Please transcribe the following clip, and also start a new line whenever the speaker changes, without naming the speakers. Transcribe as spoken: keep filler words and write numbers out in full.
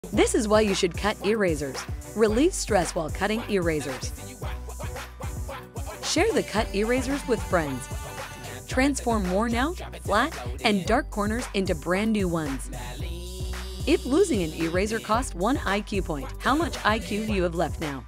This is why you should cut erasers. Relieve stress while cutting erasers. Share the cut erasers with friends. Transform worn out, flat, and dark corners into brand new ones. If losing an eraser cost one I Q point, how much I Q do you have left now?